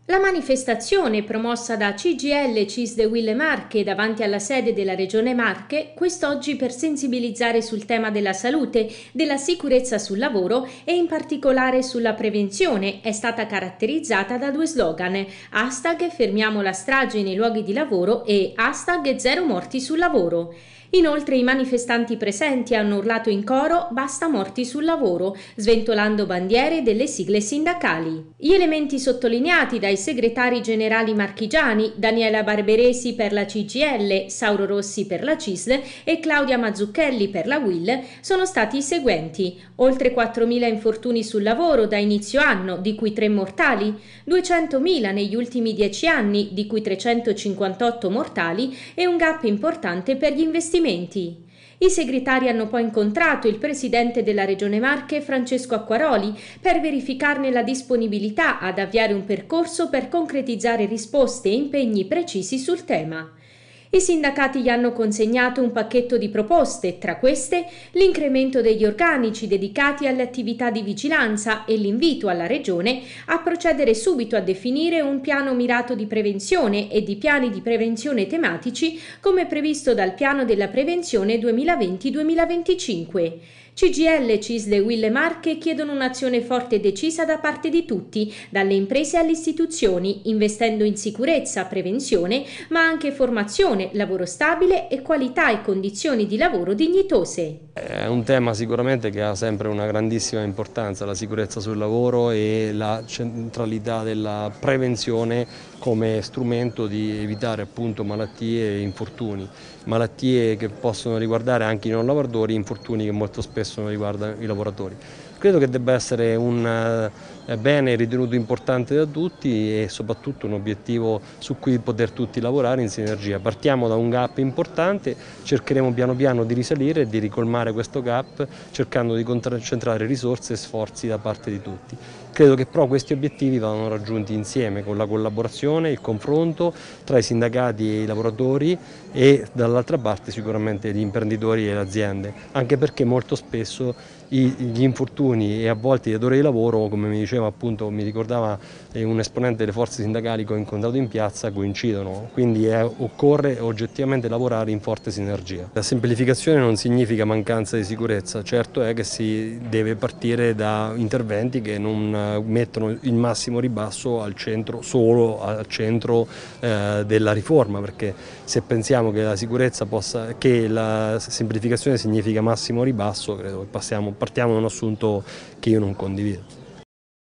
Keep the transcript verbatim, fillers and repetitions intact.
La manifestazione promossa da C G I L CISL Ville Marche davanti alla sede della Regione Marche quest'oggi per sensibilizzare sul tema della salute, della sicurezza sul lavoro e in particolare sulla prevenzione è stata caratterizzata da due slogan: hashtag fermiamo la strage nei luoghi di lavoro e hashtag zero morti sul lavoro. Inoltre i manifestanti presenti hanno urlato in coro "Basta morti sul lavoro", sventolando bandiere delle sigle sindacali. Gli elementi sottolineati dai segretari generali marchigiani, Daniela Barberesi per la C G I L, Sauro Rossi per la CISL e Claudia Mazzucchelli per la U I L sono stati i seguenti: oltre quattromila infortuni sul lavoro da inizio anno, di cui tre mortali, duecentomila negli ultimi dieci anni, di cui trecentocinquantotto mortali, e un gap importante per gli investimenti. I segretari hanno poi incontrato il presidente della Regione Marche, Francesco Acquaroli, per verificarne la disponibilità ad avviare un percorso per concretizzare risposte e impegni precisi sul tema. I sindacati gli hanno consegnato un pacchetto di proposte, tra queste l'incremento degli organici dedicati alle attività di vigilanza e l'invito alla Regione a procedere subito a definire un piano mirato di prevenzione e di piani di prevenzione tematici come previsto dal piano della prevenzione duemilaventi duemilaventicinque. C G I L, CISL e Ville Marche chiedono un'azione forte e decisa da parte di tutti, dalle imprese alle istituzioni, investendo in sicurezza, prevenzione, ma anche formazione, lavoro stabile e qualità e condizioni di lavoro dignitose. È un tema sicuramente che ha sempre una grandissima importanza, la sicurezza sul lavoro e la centralità della prevenzione come strumento di evitare appunto malattie e infortuni, malattie che possono riguardare anche i non lavoratori, infortuni che molto spesso riguardano i lavoratori. Credo che debba essere un bene ritenuto importante da tutti e soprattutto un obiettivo su cui poter tutti lavorare in sinergia. Partiamo da un gap importante, cercheremo piano piano di risalire e di ricolmare questo gap cercando di concentrare risorse e sforzi da parte di tutti. Credo che però questi obiettivi vadano raggiunti insieme con la collaborazione, il confronto tra i sindacati e i lavoratori e dall'altra parte sicuramente gli imprenditori e le aziende, anche perché molto spesso gli infortuni e a volte i datori di lavoro, come mi diceva appunto, mi ricordava un esponente delle forze sindacali che ho incontrato in piazza, coincidono, quindi è, occorre oggettivamente lavorare in forte sinergia. La semplificazione non significa mancanza di sicurezza, certo è che si deve partire da interventi che non mettono il massimo ribasso al centro, solo al centro eh, della riforma, perché se pensiamo che la sicurezza possa, che la semplificazione significa massimo ribasso, credo che passiamo, partiamo da un assunto che io non condivido.